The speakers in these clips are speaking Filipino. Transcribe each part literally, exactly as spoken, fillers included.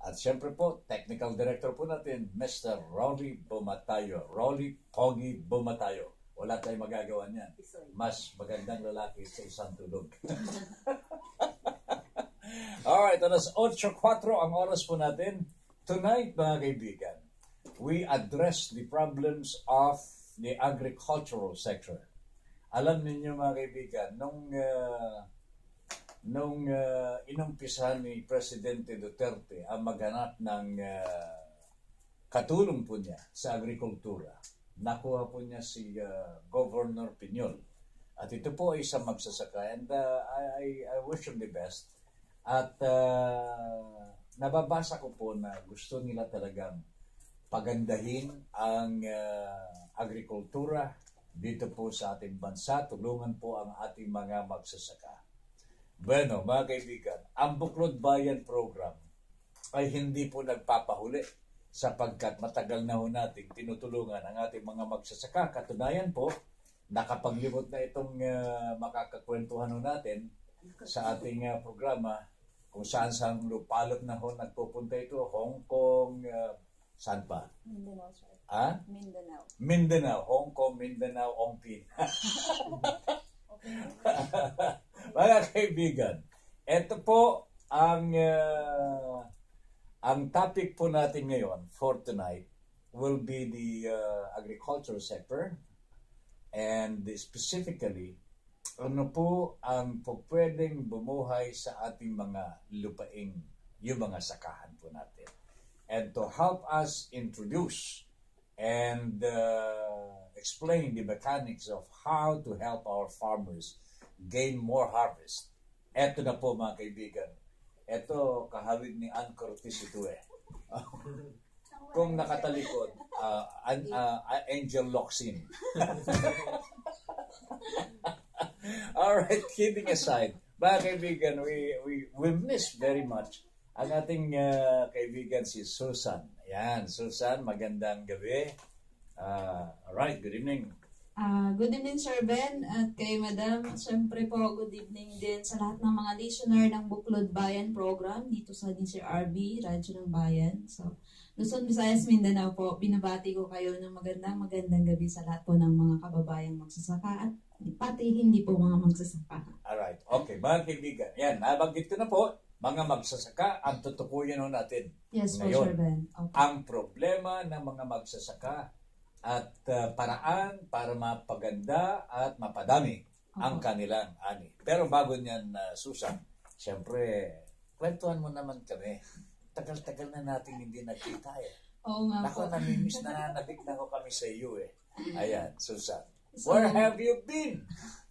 At siyempre po, technical director po natin, Mister Rolly Bumatayo. Rolly Pogi Bumatayo. Wala tayong magagawa niyan. Mas magandang lalaki sa isang tulog. Alright, alas eight oh four ang oras po natin. Tonight, mga kaibigan, we address the problems of the agricultural sector. Alam ninyo mga kaibigan, nung... Uh, Nung uh, inumpisahan ni Presidente Duterte ang maghanap ng uh, katulong po niya sa agrikultura, nakuha po niya si uh, Governor Piñol. At ito po ay isang magsasaka. And uh, I, I wish him the best. At uh, nababasa ko po na gusto nila talagang pagandahin ang uh, agrikultura dito po sa ating bansa. Tulungan po ang ating mga magsasaka. Bueno, mga kaibigan, ang Buklod Bayan Program ay hindi po nagpapahuli sapagkat matagal na ho nating tinutulungan ang ating mga magsasaka. Katunayan po, nakapaglimot na itong uh, makakakwentuhan ho natin sa ating uh, programa kung saan saan lupalot na ho nagpupunta ito, Hong Kong, uh, saan pa? Mindanao, sir. Ah? Mindanao. Mindanao, Hong Kong, Mindanao, Ongpin. Mga kaibigan, ito po ang uh, ang topic po natin ngayon for tonight will be the uh, agriculture sector and specifically ano po ang po pwedeng bumuhay sa ating mga lupaing, yung mga sakahan po natin. And to help us introduce and uh, explain the mechanics of how to help our farmers gain more harvest. Eto na po mga kaibigan. Eto, kahawig ni Ann Curtis ito eh. Kung nakatalikod, uh, uh, uh, Angel Locsin. Alright, kidding aside, mga kaibigan, we, we, we miss very much ang ating uh, kaibigan si Susan. Ayan, Susan, magandang gabi. Uh, alright, good evening. Uh, good evening, Sir Ben, at kay Madam. Siyempre po, good evening din sa lahat ng mga listener ng Buklod Bayan Program dito sa D C R B, Radyo ng Bayan. So, Luzon, Visayas, Mindanao po, binabati ko kayo ng magandang magandang gabi sa lahat po ng mga kababayang magsasaka at pati hindi po mga magsasaka. Alright, okay, mga kaibigan. Yan, nabanggit ko na po, mga magsasaka, ang tutukuyan ho natin. Yes po, ngayon, Sir Ben. Okay. Ang problema ng mga magsasaka at uh, paraan para mapaganda at mapadami okay. ang kanilang ani. Pero bago niyan, uh, Susan, siyempre, kwentuhan mo naman kami. Tagal-tagal na natin hindi nagkita eh. Oo nga Ako, po. namimiss na nabig na ko kami sa iyo eh. Ayan, Susan. So, where have you been?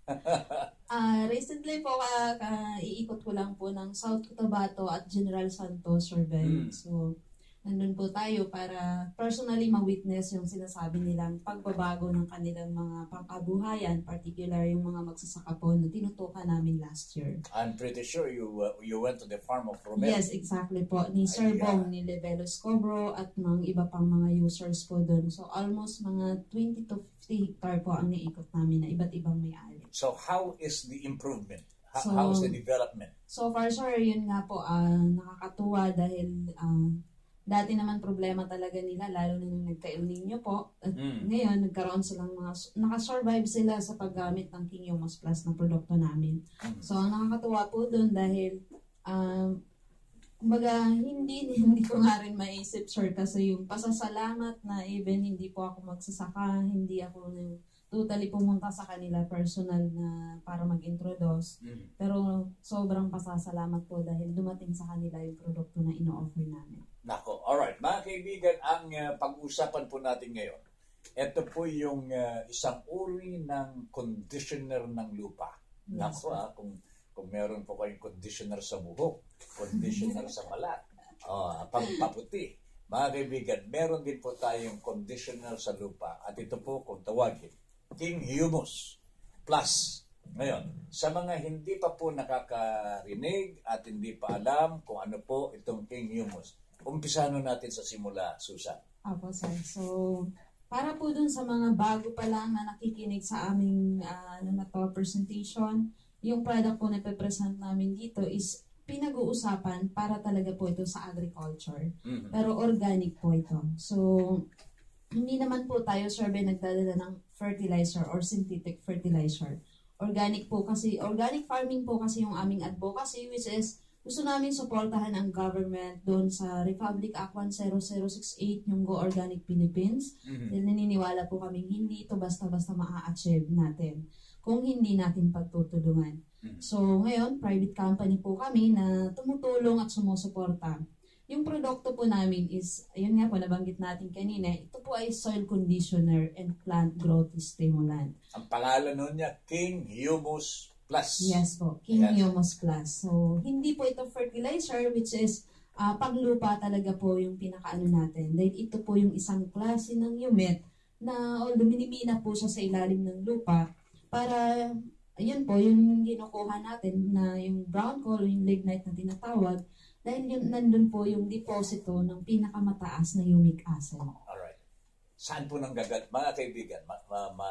uh, recently po, uh, uh, iikot ko lang po ng South Cotabato at General Santos, Sir Ben. Hmm. So, nandun po tayo para personally ma-witness yung sinasabi nilang pagbabago ng kanilang mga pangkabuhayan, particular yung mga magsasaka po na tinutukan namin last year. I'm pretty sure you uh, you went to the farm of Romel. Yes, exactly po. Ni Sir Ay, Bong, yeah. ni Levelos Cobro at mga iba pang mga users po doon. So almost mga twenty to fifty hectare po ang naikot namin na iba't ibang may-ari. So how is the improvement? How, So, how is the development? So far, sir, yun nga po, uh, nakakatuwa dahil uh, dati naman problema talaga nila, lalo na nung nagka-El Nino po. At mm. ngayon, nagkaroon silang mga, nakasurvive sila sa paggamit ng King Humus Plus na produkto namin. Mm. So, ang nakakatuwa po doon dahil, um, kumbaga, hindi, hindi ko nga rin maisip, sir, kasi yung pasasalamat na even hindi po ako magsasaka, hindi ako totally pumunta sa kanila personal na para mag-introduce. Mm. Pero sobrang pasasalamat po dahil dumating sa kanila yung produkto na ino-offer namin. Nako, alright. Mga kaibigan, ang uh, pag-usapan po natin ngayon, ito po yung uh, isang uri ng conditioner ng lupa. Yes, Nako, ah, kung, kung meron po kayong conditioner sa buhok, conditioner sa balat, uh, pampaputi. Mga kaibigan, meron din po tayong conditioner sa lupa. At ito po, kung tawagin, King Humus Plus. Ngayon, sa mga hindi pa po nakakarinig at hindi pa alam kung ano po itong King Humus, umpisahan natin sa simula, Susan. Apo, sir. So, para po dun sa mga bago pa lang na nakikinig sa aming uh, ano na to, presentation, yung product po na pe-present namin dito is pinag-uusapan para talaga po ito sa agriculture. Mhm. Pero organic po ito. So, hindi naman po tayo, Sir Ben, nagdadala ng fertilizer or synthetic fertilizer. Organic po kasi, organic farming po kasi yung aming advocacy, which is gusto namin suportahan ang government doon sa Republic Act one zero zero six eight, yung Go Organic Philippines. Mhm. Dahil naniniwala po kami hindi ito basta-basta maa-achieve natin kung hindi natin pagtutulungan. Mhm. So, ngayon, private company po kami na tumutulong at sumusuporta. Yung produkto po namin is, ayun nga po, nabanggit natin kanina, ito po ay soil conditioner and plant growth stimulant. Ang pangalan nun niya, King Humus Plus. Yes po, King Yes. Humus Plus. So, hindi po ito fertilizer, which is uh, panglupa talaga po yung pinakaano natin. Dahil ito po yung isang klase ng humid na although minimina po siya sa ilalim ng lupa para, ayun po, yung kinukuha natin na yung brown coal o yung lignite na tinatawag, dahil yun, nandun po yung deposito ng pinakamataas na humic acid. Alright. Saan po nang gagal, mga kaibigan, ma, ma, ma,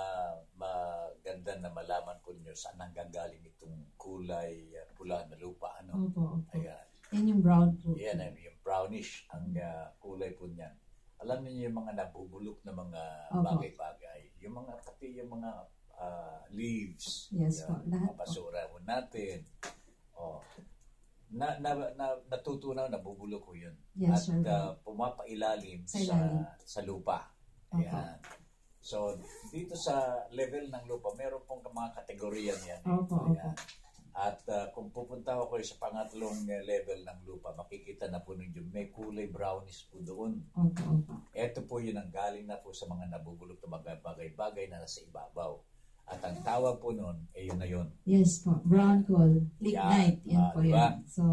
maganda na malaman po niyo saan nang gagaling itong kulay uh, pula na lupa, ano? Opo, opo. Ayan. Yan yung brown coal. Yan, eh, yung brownish ang uh, kulay po niyan. Alam niyo yung mga nabubulok na mga Opo. bagay-bagay, yung mga pati yung mga uh, leaves, Yes yan, po, lahat mga po. basura po natin. Oh. Na, na, na natutunaw, nabubulok ko yun. Yes, At sir. uh, pumapailalim Sa sa, ilalim. sa lupa. Opo. Ayan. So, dito sa level ng lupa, meron pong mga kategorya niyan. eh. Opo, opo. Ayan. At uh, kung pupunta ako sa pangatlong uh, level ng lupa, makikita na po ninyo, may kulay brownish po doon. Opo, opo. Ito po yun ang galing na po sa mga nabubulok na mga bagay-bagay na nasa ibabaw. At ang tawag po nun, eh yun na yun. Yes po, brown coal, lignite, Yan. yan Ah, po diba? yan. So,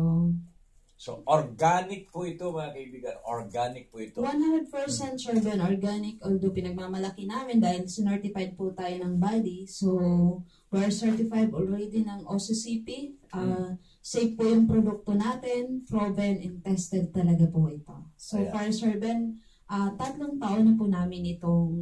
So, organic po ito, mga kaibigan. Organic po ito. one hundred percent sure Ben, organic, although pinagmamalaki namin dahil sinertified po tayo ng body. So, we're certified already ng O C C P. Uh, safe po yung produkto natin, proven and tested talaga po ito. So, Ayan. far sure Ben, uh, tatlong taon na po namin itong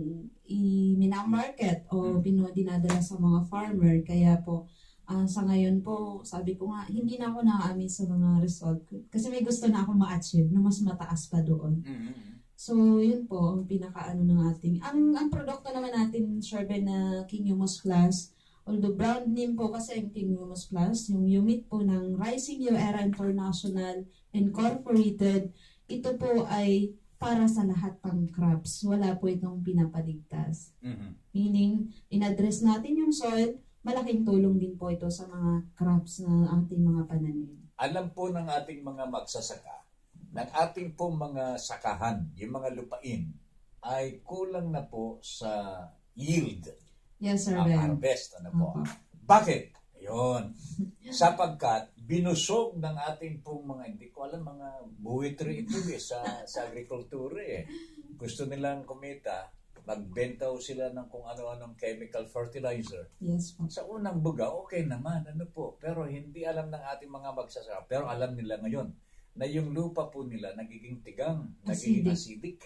i-minamarket o pinu- dinadala sa mga farmer. Kaya po, Ah, sa ngayon po, sabi ko nga, hindi na ako na-amaze sa mga result. Kasi may gusto na ako ma-achieve na mas mataas pa doon. Mm-hmm. So, yun po, ang pinaka-ano ng ating. Ang, ang produkto naman natin, Sure Ben, na King Humus Plus, although brand name po kasi ang King Humus Plus, yung unit po ng Rising New Era International Incorporated, ito po ay para sa lahat pang crops. Wala po itong pinapaligtas. Mm-hmm. Meaning, in-address natin yung soil, malaking tulong din po ito sa mga crops na ating mga pananim. Alam po ng ating mga magsasaka, ng ating pong mga sakahan, yung mga lupain, ay kulang na po sa yield. Yes, Sir Ang Ben. harvest. Ano po? Opo. Bakit? Ayun. Sapagkat binusog ng ating pong mga, hindi ko alam, mga buwitri ito eh, sa, sa agrikultura eh. Gusto nilang kumita, magbenta o sila ng kung ano-anong chemical fertilizer. Yes po. Sa unang buga, okay naman, ano po. Pero hindi alam ng ating mga magsasaka. Pero alam nila ngayon na yung lupa po nila nagiging tigang, nagiging acidic.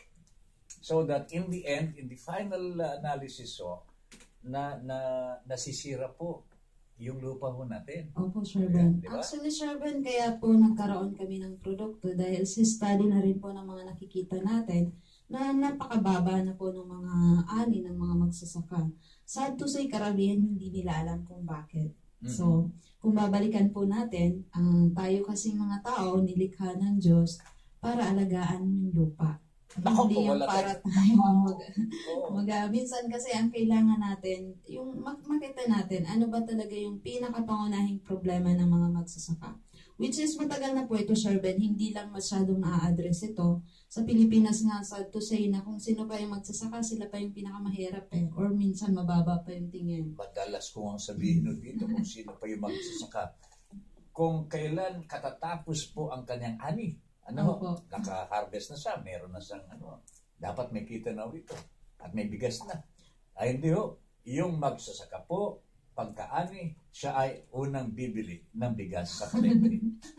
So that in the end, in the final uh, analysis, so, na, na nasisira po yung lupa po natin. Opo, Sir Ben. Di ba? Actually, Sir Ben, kaya po nagkaroon kami ng produkto dahil si study na rin po ng mga nakikita natin na napakababa na po ng mga ani ng mga magsasaka. Sad to say, karamihan hindi nila alam kung bakit. Mm-hmm. So, kung babalikan po natin, ang tayo kasing mga tao, nilikha ng Diyos para alagaan yung lupa. Ako, Hindi yung wala para tayo. tayo mag, Oo. mag, minsan kasi ang kailangan natin, yung mak- makita natin, ano ba talaga yung pinakapangunahing problema ng mga magsasaka. Which is matagal na po ito, Sir Ben, hindi lang masyadong na-address ito. Sa Pilipinas nga, sad to say na kung sino pa yung magsasaka, sila pa yung pinakamahirap eh. Or minsan mababa pa yung tingin. Madalas ko ang sabihin no dito kung sino pa yung magsasaka. Kung kailan katatapos po ang kanyang ani, ano, Opo. naka-harvest na siya, meron na siyang ano, dapat may kita na ito at may bigas na. Ay hindi ho, yung magsasaka po, pagkaani, siya ay unang bibili ng bigas sa palengke.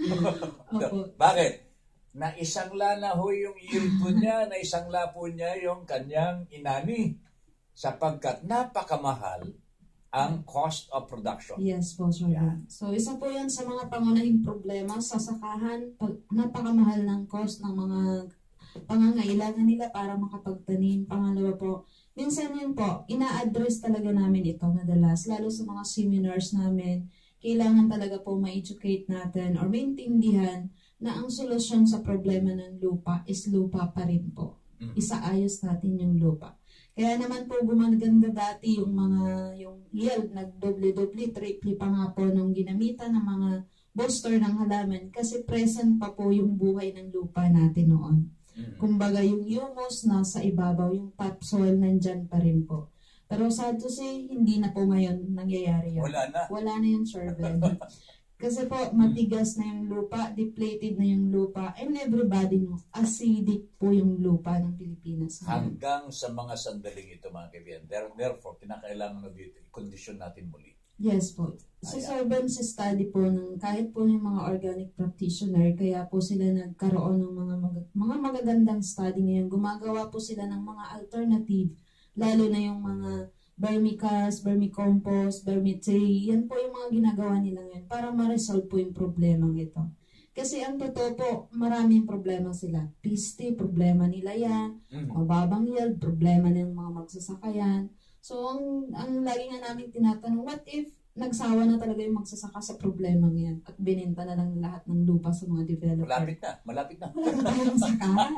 Opo. Bakit? Na isang lana ho yung yield po niya, na isang la po niya yung kanyang inani. Sapagkat napakamahal ang cost of production. Yes po, Sir Ben. So, isa po yan sa mga pangunahing problema sa sakahan. Pag, napakamahal ng cost ng mga pangangailangan nila para makapagtanim. Pangalawa po, minsan yun po, ina-address talaga namin ito madalas, lalo sa mga seminars namin. Kailangan talaga po ma-educate natin or maintindihan na ang solusyon sa problema ng lupa is lupa pa rin po. Isaayos natin yung lupa. Kaya naman po gumaganda dati yung mga yung yield, nag-doble-doble, triple pa nga po nung ginamitan ng mga booster ng halaman kasi present pa po yung buhay ng lupa natin noon. Mm-hmm. Kumbaga yung humus nasa ibabaw, yung topsoil nandyan pa rin po. Pero sad to say, hindi na po ngayon nangyayari yun. Wala na. Wala na yung Sir Ben. Kasi po, matigas na yung lupa, depleted na yung lupa, and everybody knows, acidic po yung lupa ng Pilipinas. Hanggang sa mga sandaling ito, mga kaibigan. Therefore, kinakailangan na dito, i-condition natin muli. Yes po. Si Sir Ben, si study po ng kahit po yung mga organic practitioner, kaya po sila nagkaroon ng mga mag- mga magagandang study ngayon. Gumagawa po sila ng mga alternative, lalo na yung mga vermicast, vermicompost, vermicelli, yan po yung mga ginagawa nila ngayon para ma-resolve po yung problema ito. Kasi ang totoo po, maraming problema sila. Piste, problema nila yan. Mm-hmm. Mababang yield, problema ng mga magsasaka yan. So, ang, ang lagi nga namin tinatanong, what if nagsawa na talaga yung magsasaka sa problema yan at bininta na lang lahat ng lupa sa mga developer? Malapit na, malapit na. Wala na tayong sakahan.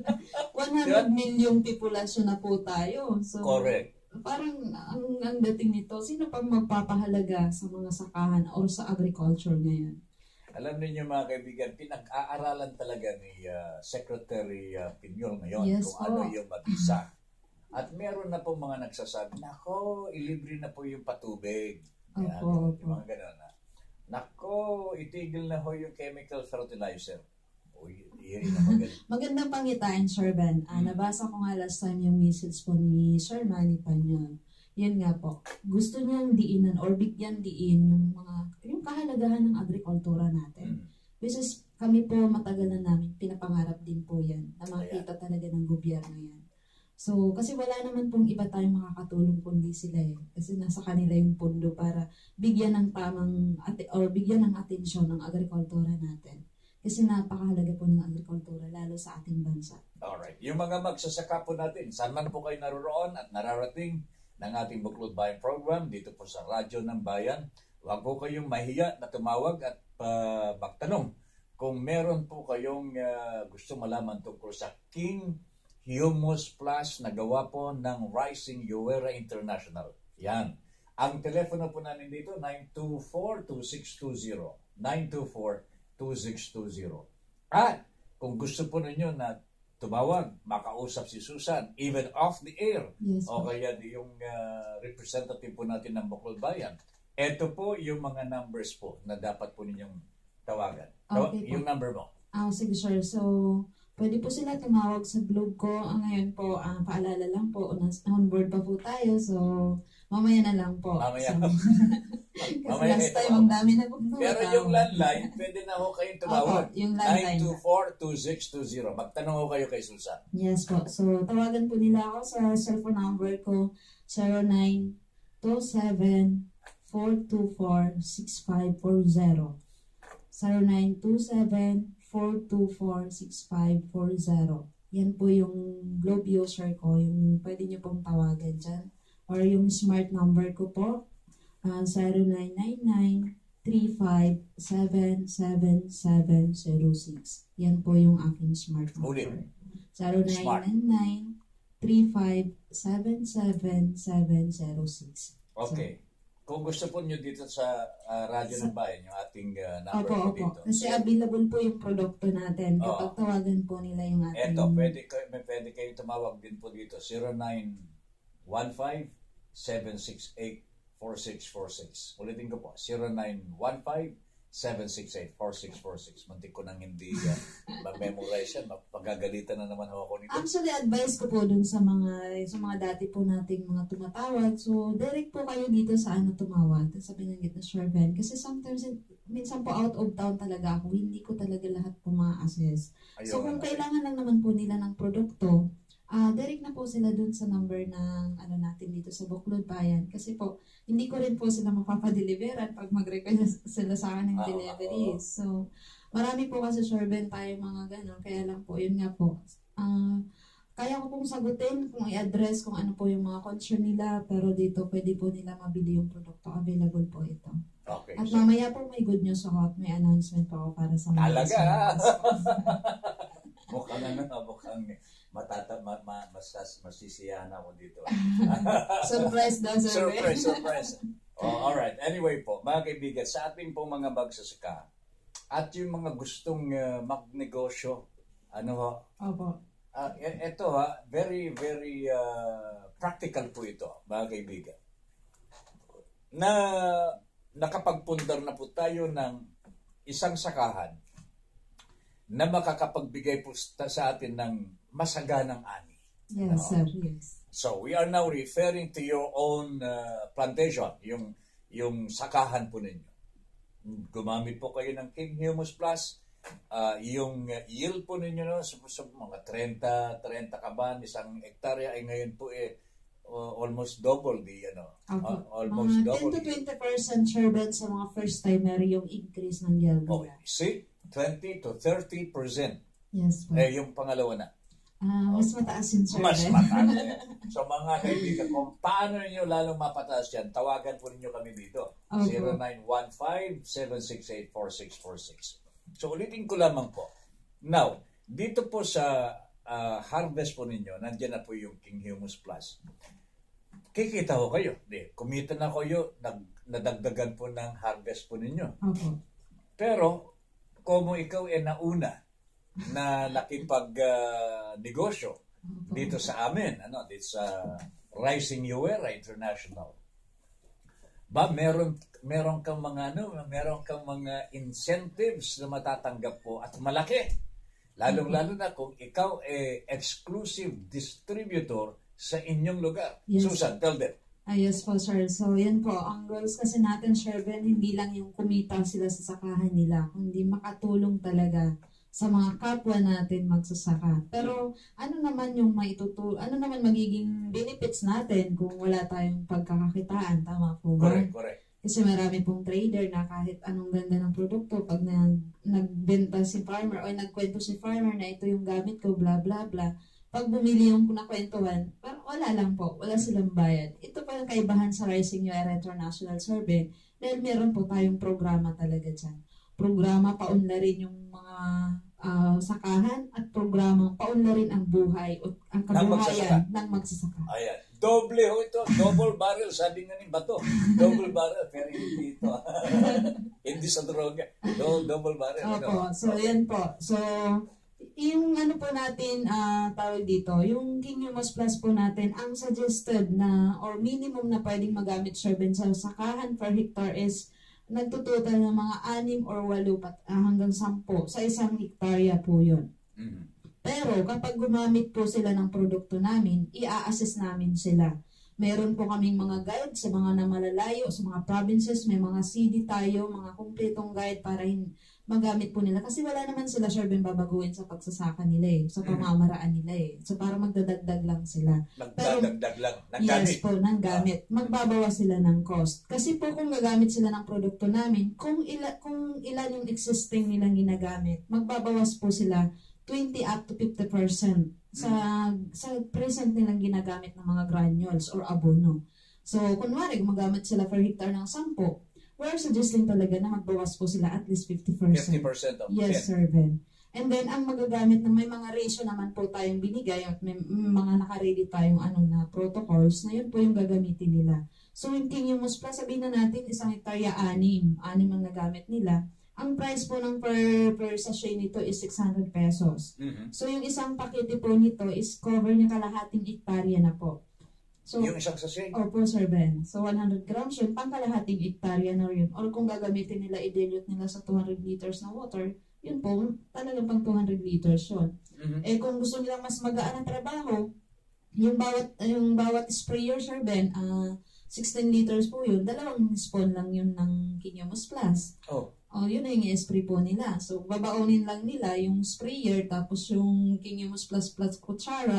one hundred million populasyon na po tayo. So, correct. Parang ang, ang dating nito, sino pang magpapahalaga sa mga sakahan o sa agriculture ngayon? Alam niyo mga kaibigan, pinag-aaralan talaga ni uh, Secretary uh, Piñol ngayon yes, kung oh. ano yung mag-isa. At meron na po mga nagsasabi, nako, ilibre na po yung patubig. Yan, opo, yung mga gano'n na. Nako, itigil na ho yung chemical fertilizer. Uy, yun na magaling. Magandang pangitain, Sir Ben. Uh, hmm. Nabasa ko nga last time yung message po ni Sir Manny Panyol. Yan nga po. Gusto niyang diinan or bigyan diin yung mga yung kahalagahan ng agrikultura natin. Hmm. Which is, kami po matagal na namin pinapangarap din po yan na makita talaga ng gobyerno yan. So, kasi wala naman pong iba tayong makakatulong kundi sila eh. Kasi nasa kanila yung pondo para bigyan ng tamang at or bigyan ng atensyon ng agrikultura natin. Kasi napakahalaga po ng agrikultura, lalo sa ating bansa. Alright. Yung mga magsasaka po natin, saan man po kayo naroroon at nararating ng ating Buklod Bayan program dito po sa Radyo ng Bayan, huwag po kayong mahiya na tumawag at uh, magtanong kung meron po kayong uh, gusto malaman tungkol sa King Humus Plus na gawa po ng Rising Uera International. Yan. Ang telepono po namin dito, nine two four, two six two zero. nine two four, two six two zero. At kung gusto po ninyo na tumawag, makausap si Susan, even off the air, yes, o kaya yung uh, representative po natin ng Buklod Bayan, ito po yung mga numbers po na dapat po ninyong tawagan. Okay, yung number mo. Ah, sige sir. So, pwede po sila tumawag sa Globe ko. Ang ngayon po, uh, paalala lang po, on board pa po tayo. So, mamaya na lang po. Mamaya. So, kasi mamaya last time, ang dami na po. Pero yung landline, pwede na ho kayong tumawag. Opo, yung landline. nine two four, two six two zero. Magtanong ho kayo kay Susan. Yes po. So, tawagan po nila ako sa cellphone number ko, zero nine two seven, four two four, six five four zero. zero nine two seven, four two four, six five four zero. Yan po yung Globe user ko, yung pwede nyo pong tawagan dyan. Or yung smart number ko po, uh, zero nine nine nine, three five seven seven seven zero six. Yan po yung aking smart number. zero nine nine nine, three five seven seven seven zero six. Okay. So, kung gusto po nyo dito sa uh, Radyo ng Bayan, yung ating uh, number opo, po opo. dito. Kasi available po yung produkto natin. Kapag Oo. tawagan po nila yung ating... Eto, pwede, may pwede kayong tumawag din po dito. zero nine one five, seven six eight, four six four six. Ulitin ko po, zero nine one five, seven six eight, four six four six. Muntik ko nang hindi uh, mag-memorize yan. Pagagalitan na naman ako nito. Actually, advice ko po dun sa mga sa mga dati po nating mga tumatawag. So, direct po kayo dito sa ano tumawag. Sa binanggit na Sir Ben. Kasi sometimes, minsan po out of town talaga ako. Hindi ko talaga lahat po ma-assess. So, kung kailangan lang naman po nila ng produkto, Ah, direct na po sila dun sa number ng ano natin dito sa Buklod Bayan. Kasi po, hindi ko rin po sila mapapadeliveran pag mag-request sila sa akin ng Ah, delivery. oo. So, marami po kasi Sir Ben tayo mga ganun. Kaya lang po, yun nga po. Ah, kaya ko pong sagutin kung i-address kung ano po yung mga concern nila. Pero dito, pwede po nila mabili yung produkto. Available po ito. Okay. At So, mamaya po may good news ako at may announcement po ako para sa mga talaga. listeners. mukhang ano, mukhang matata, ma, ma, masas, masisiyahan ako dito. Surprise daw, Sir Ben. Surprise, surprise. Oh, alright. Anyway po, mga kaibigan, sa ating pong mga magsasaka at yung mga gustong uh, magnegosyo, ano ho, Opo. uh, ito ha, very, very uh, practical po ito, mga kaibigan. Na nakapagpundar na po tayo ng isang sakahan na makakapagbigay po sa atin ng masaganang ani. Yes, No? sir. Yes. So, we are now referring to your own uh, plantation, yung, yung sakahan po ninyo. Gumamit po kayo ng King Humus Plus, uh, yung yield po ninyo, no, sa, sa mga thirty, thirty kaban, isang hektarya, ay ngayon po eh, uh, almost double the, ano, Opo. uh, almost Mga double ten to the- twenty percent sure bet sa mga first timer yung increase ng yield Okay, nila. see? twenty to thirty percent. Yes po. Eh, yung pangalawa na. Ah, mas mataas yun, sir. Mas bet. mataas. eh. So mga kaibigan, kung paano ninyo lalong mapataas yan, tawagan po ninyo kami dito. Opo. zero nine one five, seven six eight, four six four six. So ulitin ko lamang po. Now, dito po sa ah, harvest po ninyo, nandiyan na po yung King Humus Plus. Kikita ko kayo. Di, kumita na kayo, nag, nadagdagan po ng harvest po ninyo. Opo. Pero, kung ikaw ay nauna na nakipag-negosyo Opo. dito sa amin, ano, dito sa Rising Uera International, ba, meron, meron kang mga, ano, meron kang mga incentives na matatanggap po at malaki. Lalong-lalo na kung ikaw ay exclusive distributor sa inyong lugar. Yes. Susan, tell them. Ayos po, sir. So, yan po. Ang goals kasi natin, Sir Ben, hindi lang yung kumita sila sa sakahan nila, kundi makatulong talaga sa mga kapwa natin magsasaka. Pero, ano naman yung maitutul, ano naman magiging benefits natin kung wala tayong pagkakakitaan? Tama po ba? Correct, correct. Kasi marami pong trader na kahit anong ganda ng produkto, pag nag, nagbenta si farmer o nagkwento si farmer na ito yung gamit ko, bla bla bla, pag bumili yung nakwentuhan, parang wala lang po, wala silang bayad. Ito pa yung kaibahan sa Rising Uera International Survey dahil meron po tayong programa talaga dyan. Programa, paunlarin yung mga ah, sakahan at programa, paunlarin ang buhay o ang kabuhayan ng magsasaka. Ayan. Doble ho ito. Double barrel. Sabi nga ni Bato. Double barrel. Pero hindi ito. Hindi sa droga. Do, double barrel. Opo. Ano? So, yan po. So, yung ano po natin, ah tawag dito, yung King Humus Plus po natin, ang suggested na or minimum na pwedeng magamit Sir Ben sa sakahan per hectare is nagtutotal ng mga anim or walo pat, ah, hanggang sampo sa isang hektarya po yun. Mhm. Pero kapag gumamit po sila ng produkto namin, i-assess namin sila. Meron po kaming mga guide sa mga namalalayo, sa mga provinces, may mga C D tayo, mga kumpletong guide para hin- magamit po nila. Kasi wala naman sila, Sir Ben, babaguhin sa pagsasaka nila eh, sa pamamaraan nila eh. So para magdadagdag lang sila. Nagdadagdag lang. Ng Yes gamit. po, ng gamit. Magbabawas sila ng cost. Kasi po kung gagamit sila ng produkto namin, kung, ila, kung ilan yung existing nilang ginagamit, magbabawas po sila twenty up to fifty percent sa sa present nilang ginagamit ng mga granules or abono. So, kunwari, gumagamit sila per hectare ng sampo, we're suggesting talaga na magbawas po sila at least fifty fifty percent. percent of Yes, ten. Sir Ben. And then, ang magagamit na may mga ratio naman po tayong binigay at may may mga nakaready tayong ano na protocols na yun po yung gagamitin nila. So, yung King Humus Plus, sabihin na natin, isang hektarya anim. Anim ang nagamit nila. Ang price po ng per, per sachet nito is six hundred pesos. Mhm. So, yung isang pakete po nito is cover niya kalahating hektarya na po. So, Yung isang sachet. opo, Sir Ben. So, one hundred grams yun, pang kalahating hektarya na yun. Or kung gagamitin nila, i-dilute nila sa two hundred liters na water, yun po, talagang pang two hundred liters yun. Mhm. Eh, kung gusto nilang mas magaan ang trabaho, yung bawat, yung bawat sprayer, Sir Ben, ah sixteen liters po yun, dalawang spoon lang yun ng King Humus Plus. Oh. Oh, yun na yung i-spray po nila. So, babaunin lang nila yung sprayer, tapos yung King Humus Plus Plus kutsara,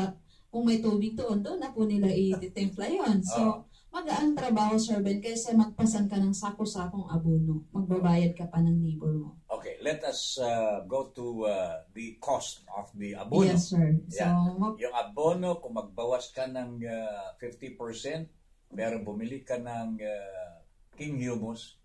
kung may tubig doon, doon na po nila ititimpla yun. So, Oh. magaang trabaho, Sir Ben, kaysa magpasan ka ng sako-sakong abono, magbabayad ka pa ng neighbor mo. Okay, let us uh, go to uh, the cost of the abono. Yes, sir. So, Yeah. mag- Yung abono, kung magbawas ka ng uh, fifty percent, pero bumili ka ng uh, King Humus,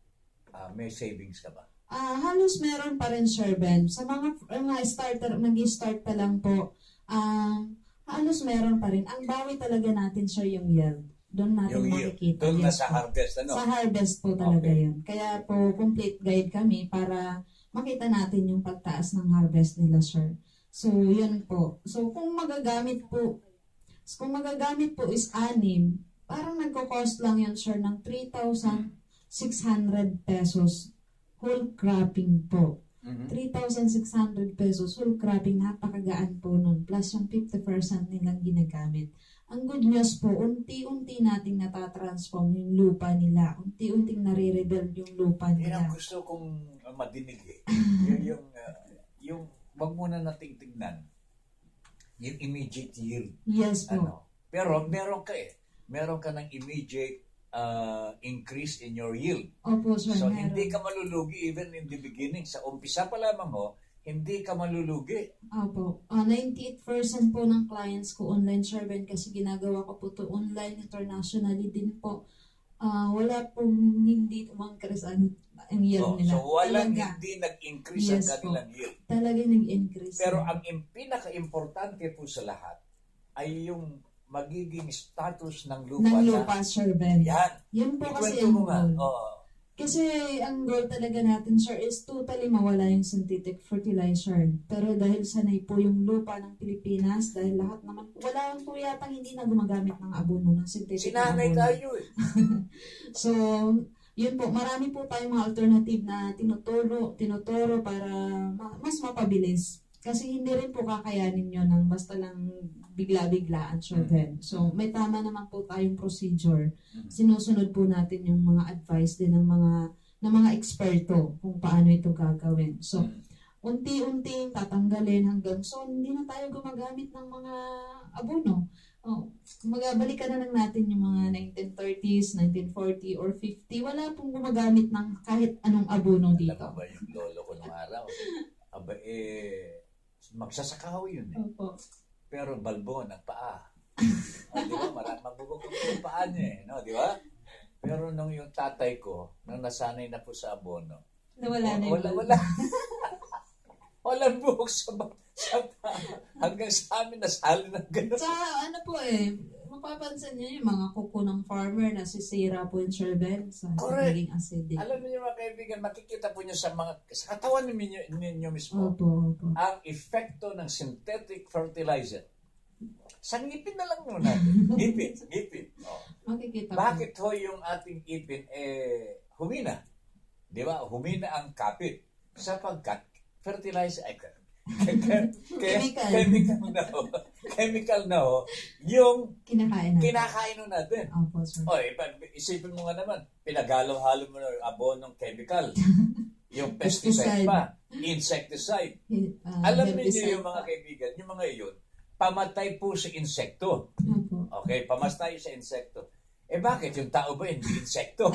uh, may savings ka ba? ah halos meron pa rin, Sir Ben. Sa mga, mga starter, nag-start pa lang po, ah halos meron pa rin. Ang bawi talaga natin, sir, yung yield. Doon natin Yung yield. makikita. Doon na Yes sa po. harvest, ano? Sa harvest po talaga Okay. yun. Kaya po, complete guide kami para makita natin yung pagtaas ng harvest nila, sir. So, yun po. So, kung magagamit po, kung magagamit po is anim, parang nagko-cost lang yun, sir, ng three thousand six hundred pesos whole cropping po. Mhm. three thousand six hundred pesos whole cropping, napakagaan po nun. Plus yung fifty percent nilang ginagamit. Ang good news po, unti-unti nating natatransform yung lupa nila. Unti-unting nare-rebuild yung lupa Yan ang nila. gusto kong uh, madinig eh. yung, yung, uh, yung, wag muna nating tignan. Yung immediate yield. Yes po. Ano. Pero meron ka eh. Meron ka ng immediate uh, increase in your yield. Opo, sir. So, meron. hindi ka malulugi even in the beginning. Sa umpisa pa lamang mo, hindi ka malulugi. Opo. Uh, ninety-eight percent po ng clients ko online, sir Ben, kasi ginagawa ko po to online, internationally din po. Ah, wala pong hindi umangkres ang, ang yield Oh, nila. so, walang Talaga, hindi nag-increase Yes ang kanilang yield. talagang nag-increase. Pero na. ang im- pinaka-importante po sa lahat ay yung magiging status ng lupa. ng na- lupa, sir Ben. Yan. Yun po kasi Ikwento ang mo nga. goal. Oo. Kasi ang goal talaga natin, sir, is totally mawala yung synthetic fertilizer. Pero dahil sanay po yung lupa ng Pilipinas, dahil lahat naman, wala po yatang hindi na gumagamit ng abono, ng synthetic na Sinanay abono. tayo eh. So, yun po, marami po tayong mga alternative na tinuturo, tinuturo para ma- mas mapabilis. Kasi hindi rin po kakayanin yun ng basta lang bigla-biglaan, sir Ben. So, may tama naman po tayong procedure. Sinusunod po natin yung mga advice din ng mga ng mga eksperto kung paano ito gagawin. So, unti-unting tatanggalin hanggang so hindi na tayo gumagamit ng mga abono. Oh, magabalikan na lang natin yung mga nineteen thirties, nineteen forty or fifty. Wala pong gumagamit ng kahit anong abono Alam dito. mo ba yung lolo ko nung araw? Aba eh, magsasakaw yun eh. Opo. Pero balbon ang paa. O, di ba? Marami magbubog yung paa niya eh. No? Di ba? Pero nung yung tatay ko, nung nasanay na po sa abono, Nawala na wala, yung wala. Walang buhok sa, sa paa. Hanggang sa amin, nasali ng gano'n. Sa ano po eh, mapapansin niyo yung mga kuko ng farmer na sisira po yung sherbet sa Correct. naging acidic. Alam niyo mga kaibigan, makikita po niyo sa mga, sa katawan ninyo, ninyo mismo, Opo, opo. ang epekto ng synthetic fertilizer. Sa ngipin na lang muna natin. Ngipin, sa ngipin. Oh. Makikita po. Bakit ho yung ating ipin eh humina? Di ba? Humina ang kapit. Sapagkat fertilizer, ay, ke- ke- ke- Chemical. chemical na ho. Chemical na ho. Yung Kinakain natin. kinakain ho natin. Opo, sir. O, ipa- isipin mo nga naman, pinagalo-halo mo na yung abonong chemical. Yung pesticide Pesticide. pa. Insecticide. Uh, Alam niyo herbicide yung mga pa. kaibigan, yung mga iyon, pamatay po sa insekto. Opo. Okay, pamatay sa insekto. Eh bakit? Yung tao ba hindi insekto?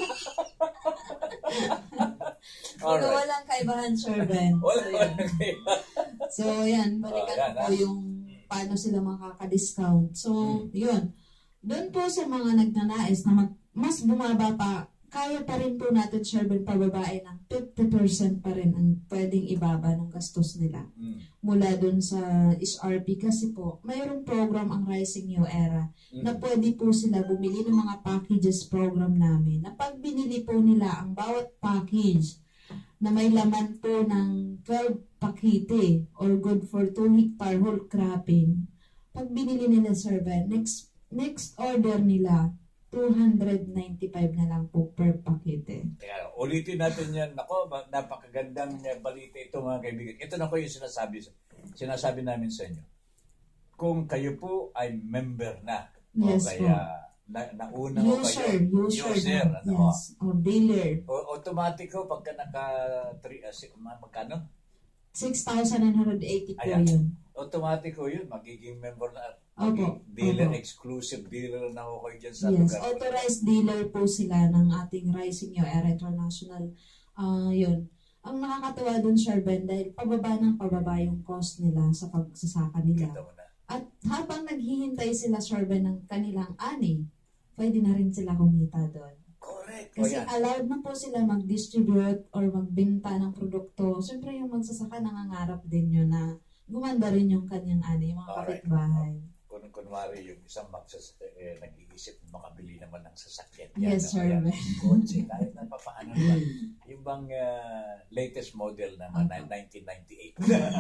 Pero Alright. walang kaibahan, sir Ben. Wala, So, wala yan. kaiba. So, yan. Balikan Oh, yan, ko po ah. yung paano sila makaka-discount. So, Hmm. yun. Doon po sa mga nagnanais na mag, mas bumaba pa, kaya pa rin po natin, sir Ben, pababae ng fifty percent pa rin ang pwedeng ibaba ng gastos nila. Mm. Mula doon sa S R P kasi po, mayroong program ang Rising New Era na Mm. pwede po sila bumili ng mga packages program namin. Na pag binili po nila ang bawat package na may laman po ng twelve pakete or good for two hectare whole cropping, pag binili nila, sir Ben, next, next order nila, two hundred ninety-five na lang po per pakete. Kaya ulitin natin yan. Nako, ma- napakagandang uh, balita ito mga kaibigan. Ito na ko yung sinasabi, sinasabi namin sa inyo. Kung kayo po ay member na, o Yes kaya na, nauna ko User, kayo, user, user, na, ano, yes, or dealer. o, automatic ho, pagka naka, three, uh, si- ma- magkano? six thousand nine hundred eighty po Ayan. yun. automatic ko yun. Magiging member na. Opo. Dealer, Opo. exclusive dealer na ako kayo dyan sa Yes, lugar. authorized dealer po sila ng ating Rising New Era International. Uh, yun. Ang nakakatawa dun, Sir Ben, dahil pababa ng pababa yung cost nila sa pagsasaka nila. Kita mo na. At habang naghihintay sila, Sir Ben, ng kanilang ani, pwede na rin sila kumita doon. Correct. Kasi O yan. allowed na po sila mag-distribute or magbenta ng produkto. Siyempre yung magsasaka nangangarap din yun na gumanda rin yung kanyang ani, yung mga Alright. kapitbahay. Kung kunwari yung isang magsas eh, nag-iisip makabili naman ng sasakyan. Yes, Sir Yan, Ben. kotse, kahit na papaano ba. Yung bang uh, latest model naman na nineteen ninety-eight.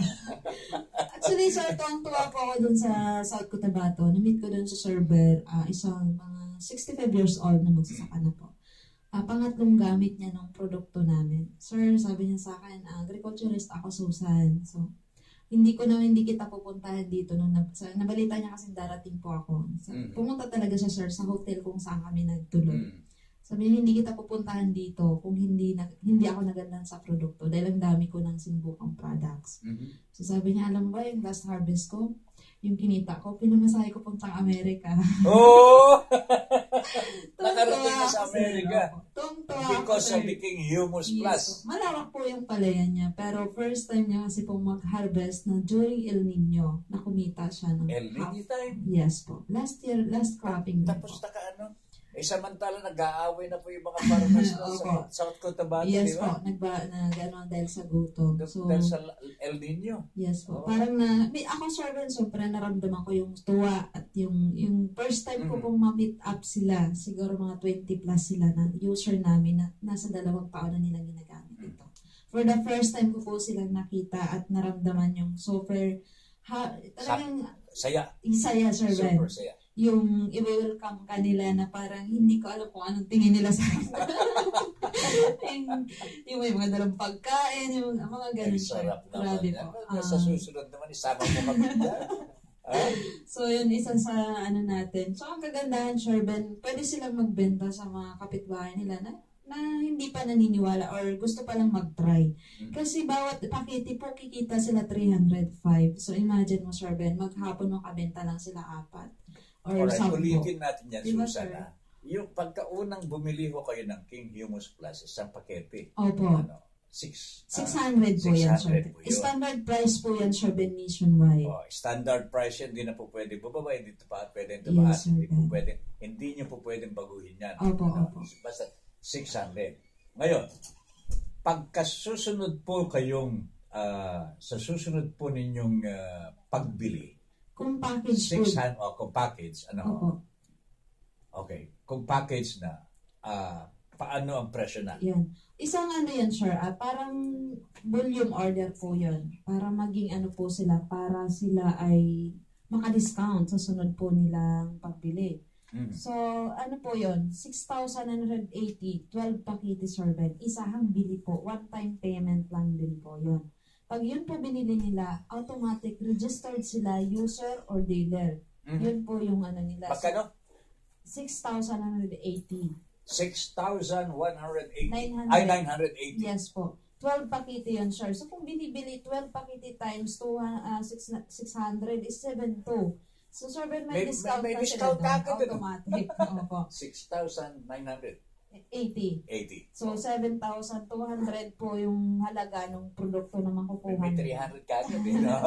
Actually, sir, tuwang-tuwa po ako dun sa South Cotabato. Na-meet ko dun sa server, uh, isang mga sixty-five years old na magsasaka na po. Uh, pangatlong gamit niya ng produkto namin. Sir, sabi niya sa akin, uh, agriculturist ako, Susan. So, hindi ko na, hindi kita pupuntahan dito. Nung na, sa, nabalita niya kasi darating po ako. So, Mm. pumunta talaga siya, sir, sa hotel kung saan kami nagtuloy. Mm. Sabi niya, hindi kita pupuntahan dito kung hindi na, hindi ako nagandahan sa produkto dahil ang dami ko ng sinubukang products. Mm-hmm. So sabi niya, alam ba, yung last harvest ko, yung kinita ko, pinamasahe ko puntang Amerika. Oh! Nakarating na sa Amerika. Tuwang-tuwa Because ako, of sir. the King Humus Yes. Plus. So, malawak po yung palayan niya. Pero first time niya kasi pong mag-harvest na during El Nino, na kumita siya ng El Nino half. time. Yes po. Last year, last cropping na Tapos po. naka ano, eh samantala nag-aaway na po yung mga farmers na sa Opo. South Cotabato, Yes di po. ba? Nagba, nag, ano, dahil sa gutom. So, Dahil sa El Nino. yes po. Oo. Parang na, may, ako servant, sobrang naramdaman ko yung tuwa at yung, yung first time ko Mhm. pong ma-meet up sila, siguro mga twenty plus sila na user namin na nasa dalawang taon na nilang ginagamit ito. For the first time ko po silang nakita at naramdaman yung super, ha, talagang Saya. isaya, servant. Super saya. Yung i-welcome ka nila na parang hindi ko alam kung anong tingin nila sa akin. yung, yung may mga dalang pagkain, yung mga, mga ganun. Ay, sarap sir. naman. Grabe Yan. po. Sa Ah, susunod naman, isama mo kami dyan. Ah? so, yun, isa sa ano natin. So, ang kagandahan, Sherben, pwede silang magbenta sa mga kapitbahay nila na na hindi pa naniniwala or gusto pa lang mag-try. Mm. Kasi bawat pakete po kikita sila three hundred five. So, imagine mo, Sherben, maghapon mo kabenta lang sila apat. Or Alright, sampo. ulitin natin yan, Diba, Susan. sir? ah. Yung pagkaunang bumili ko kayo ng King Humus Plus, isang pakete. Opo. Ano, six. six ah, hundred po yan, six sir. hundred po yun. Standard price po yan, sir, Ben, nationwide. Oh, standard price yan, hindi na po pwede bubaba, hindi pa pwede Yes, tumaas, sir, hindi po Ben. pwede, hindi niyo po pwedeng baguhin yan. Opo, Ano, opo. Basta six hundred. Ngayon, pagkasusunod po kayong, ah, sa susunod po ninyong ah, pagbili, Kung package po. six hundred, o kung package, ano, Opo. okay, kung package na, ah, paano ang presyo na? Yan. Isang ano yan, sir, ah, parang volume order po yun. Para maging ano po sila, para sila ay maka-discount sa sunod po nilang pagbili. Mm. So, ano po yun? six thousand nine hundred eighty, twelve pakete sorbet. Isahang bili po. One-time payment lang din po yun. Pag yun po binili nila, automatic registered sila user or dealer. Mhm. Yun po yung ano nila. Magkano? six thousand nine hundred eighty. six thousand one hundred eighty. nine hundred. Ay, nine hundred eighty. Yes po. twelve pakete yun, sir. So, kung binibili twelve pakete times two, uh, six hundred is seven two. So, sir, may, May- discount may- may na discount sila agad, doon. ano? Automatic. Opo. six thousand nine hundred eighty. eighty. So, seven thousand two hundred po yung halaga ng produkto na makukuha. May three hundred ka agad, eh, no?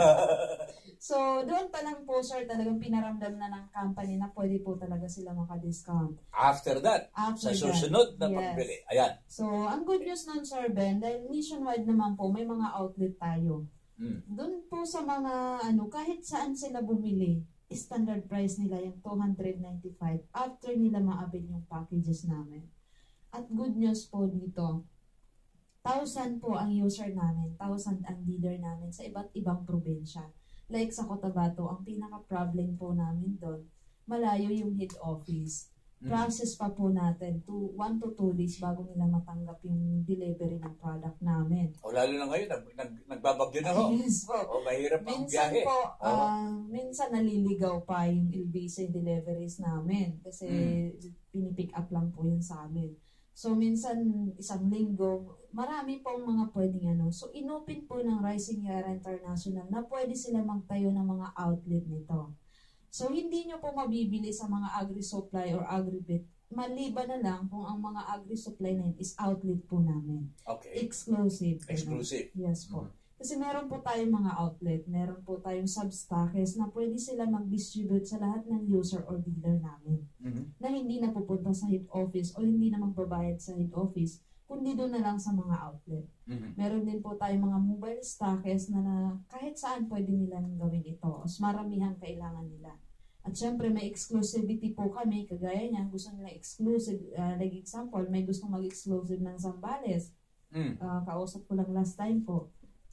So, doon pa lang po, sir, talagang pinaramdam na ng company na pwede po talaga sila makadiscount. After that, After sa that, susunod na yes. pagbili. Ayan. So, ang good news nun, Sir Ben, dahil nationwide naman po, may mga outlet tayo. Mm. Doon po sa mga, ano, kahit saan sila bumili, standard price nila yung two hundred ninety-five after nila ma-avail yung packages namin. At good news po dito, one thousand po ang user namin, one thousand ang dealer namin sa iba't ibang probinsya. Like sa Cotabato, ang pinaka-problem po namin doon, malayo yung head office. Mm. Process pa po natin to one to two days bago nila matanggap yung delivery ng product namin. O lalo na ngayon, nag, nag, nagbabagyo na ho. Yes po. O mahirap ang Minsan biyahe. po, Oo. ah, minsan naliligaw pa yung L B C deliveries namin kasi Mm. pinipick up lang po yun sa amin. So, minsan isang linggo, marami pong mga pwedeng ano. So, inopen po ng Rising Yara International na pwede sila magtayo ng mga outlet nito. So, hindi nyo po mabibili sa mga agri-supply or agri-bit. Maliban na lang kung ang mga agri-supply na yun is outlet po namin. Okay. Exclusive. Exclusive. Ano? Yes po. Mm-hmm. Kasi meron po tayong mga outlet, meron po tayong substockers na pwede sila mag-distribute sa lahat ng user or dealer namin. Mm-hmm. Na hindi na pupunta sa head office o hindi na magbabayad sa head office, kundi doon na lang sa mga outlet. Mm-hmm. Meron din po tayong mga mobile stockers na, na kahit saan pwede nilang gawin ito. Mas maramihan kailangan nila. At syempre, may exclusivity po kami. Kagaya niyan, gusto nila exclusive. Uh, like example, may gusto mag-exclusive ng Zambales. Mm. Uh, kausap ko lang last time po.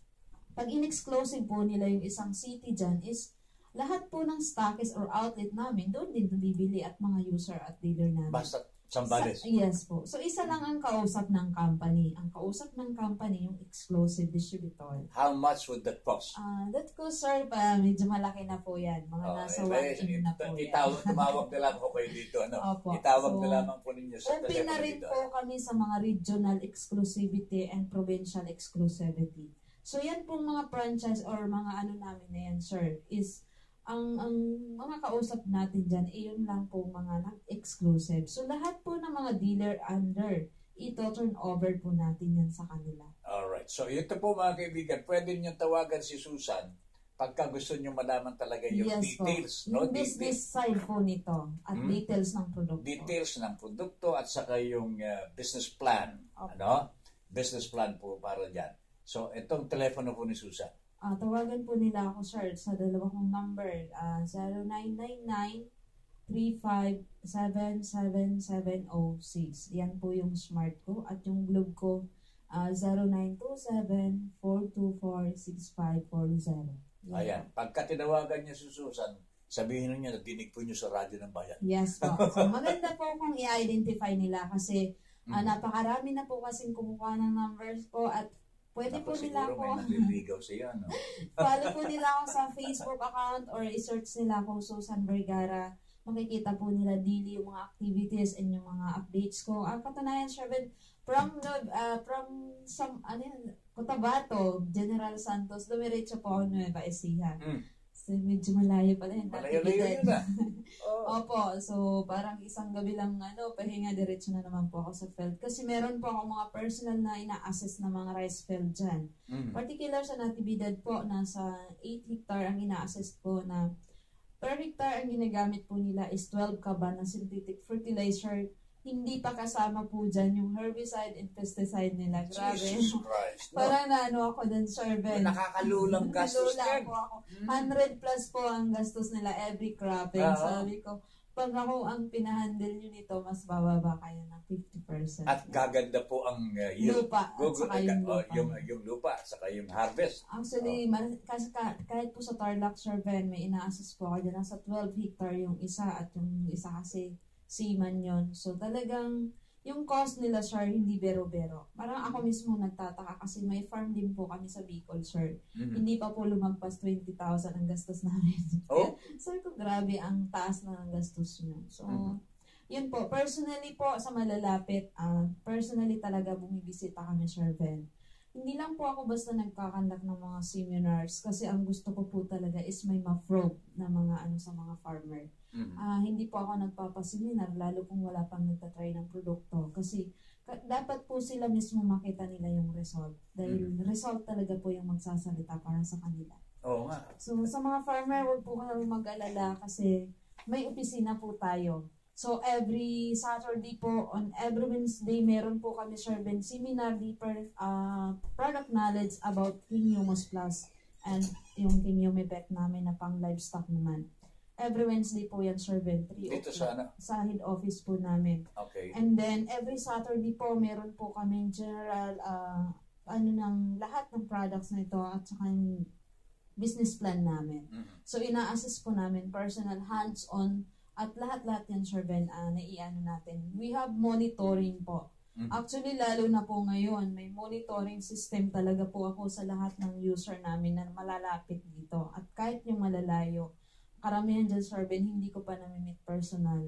Pag in-exclusive po nila yung isang city dyan is lahat po ng stockist or outlet namin doon din nabibili at mga user at dealer namin. Basta Zambales. Sa, yes po. So, isa lang ang kausap ng company. Ang kausap ng company, yung exclusive distributor. How much would that cost? Uh, that cost, sir, pa, medyo malaki na po yan. Mga oh, nasa one M na po yan. Itawag, tumawag na lang po kayo dito. Ano? Opo. Itawag so, na lamang po ninyo sa open na rin dito. po kami sa mga regional exclusivity and provincial exclusivity. So, yan pong mga franchise or mga ano namin na yan, sir, is ang ang mga kausap natin dyan, iyon lang po mga exclusive. So, lahat po ng mga dealer under, ito turn over po natin yan sa kanila. Alright. So, ito po mga kaibigan, pwede nyo tawagan si Susan pagka gusto nyo malaman talaga yung yes, details. Po. No? Yung business details. Side po nito at hmm? details ng produkto. Details ng produkto at saka yung uh, business plan. Okay. Ano? Business plan po para dyan. So, itong telepono po ni Susan. Uh, tawagan po nila ako, sir, sa dalawa kong number, uh, zero nine nine nine, three five seven seven seven zero six. Yan po yung smart ko. At yung globe ko, uh, zero nine two seven, four two four, six five four zero. Ayan. Pagka tinawagan niya si Susan, sabihin niyo na dinig po niyo sa radyo ng bayan. Yes po. So, maganda po kung i-identify nila kasi uh, mm-hmm. napakarami na po kasing kumukuha ng numbers ko at pwede po nila ako. May nanliligaw siya, no? Follow po nila ako sa Facebook account or i-search nila ako Susan Vergara. Makikita po nila daily yung mga activities and yung mga updates ko. Ang katunayan, Shervin, from uh, from some, ano yun, Cotabato, General Santos, dumiretso po ako Nueva Ecija. Mm. So, medyo malayo pala yun. Malayo-layo yun na. Oh. Opo, so parang isang gabi lang ano, pahinga, diretso na naman po ako sa field. Kasi meron po ako mga personal na ina-assess na mga rice field dyan. Mm-hmm. Particular sa Natividad po, nasa eight hectare ang ina-assess po na per hectare ang ginagamit po nila is twelve kaban na synthetic fertilizer. Hindi pa kasama po dyan yung herbicide and pesticide nila. Grabe. Jesus Christ. No? Parang na ano ako dun, Sir Ben. Nakakalulang gastos yan. po ako. one hundred plus po ang gastos nila every cropping. Uh-huh. Sabi ko, pag ako ang pinahandle nyo nito, mas bababa kayo ng fifty percent. At gaganda po ang uh, yung, lupa. At Google, saka yung lupa. Uh, yung, yung lupa, at saka yung harvest. Actually, oh. man, kasi kahit po sa Tarlac, Sir Ben, may ina-assess po ako dyan. Nasa twelve hectare yung isa at yung isa kasi seaman yon. So, talagang yung cost nila, sir, hindi bero-bero. Parang ako mismo nagtataka kasi may farm din po kami sa Bicol, sir. Mm-hmm. Hindi pa po lumagpas twenty thousand ang gastos namin. Oh? So, ko grabe ang taas na ng gastos nyo. So, mm-hmm. yun po. Personally po, sa malalapit, uh, personally talaga bumibisita kami, Sir Ben. Hindi lang po ako basta nagkakandak ng mga seminars kasi ang gusto ko po talaga is may ma-probe na mga ano sa mga farmer. Mm-hmm. Uh, hindi po ako nagpapaseminar lalo kung wala pang nagtatry ng produkto kasi ka- dapat po sila mismo makita nila yung result dahil mm-hmm. result talaga po yung magsasalita para sa kanila. Oo nga. So sa mga farmer, huwag po kami mag-alala kasi may opisina po tayo. So every Saturday po, on every Wednesday, meron po kami Sir Ben seminar deeper uh, product knowledge about King Humus Plus and yung King Humibet namin na pang livestock naman. Every Wednesday po yan, Sir Ben. Dito sa ano? Sa head office po namin. Okay. And then, every Saturday po, meron po kami general, uh, ano ng lahat ng products na ito at saka yung business plan namin. Mm-hmm. So, ina-assess po namin, personal, hands-on, at lahat-lahat yan, Sir Ben, uh, naiano natin. We have monitoring po. Mm-hmm. Actually, lalo na po ngayon, may monitoring system talaga po ako sa lahat ng user namin na malalapit dito. At kahit yung malalayo, karamihan dyan, Sir Ben, hindi ko pa nami-meet personal.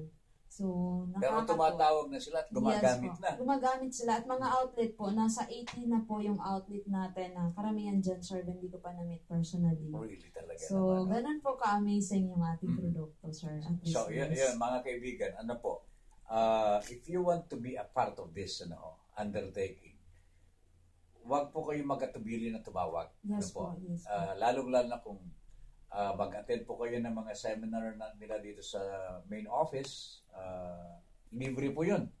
So, Pero nakakatuwa. tumatawag na sila at gumagamit Yes po. na. Gumagamit sila. At mga outlet po, nasa eighty na po yung outlet natin na karamihan dyan, sir, hindi ko pa na-meet personally. Really talaga So, naman. ganun po ka-amazing yung ating Mm. produkto, sir. At So, yun, business. yun, mga kaibigan, ano po, uh, if you want to be a part of this ano, undertaking, wag po kayo mag-atubili na tumawag. Yes ano po, po, yes po. Uh, lalong-lalo na kung uh, mag-attend po kayo ng mga seminar na, nila dito sa main office, uh, libre po yun.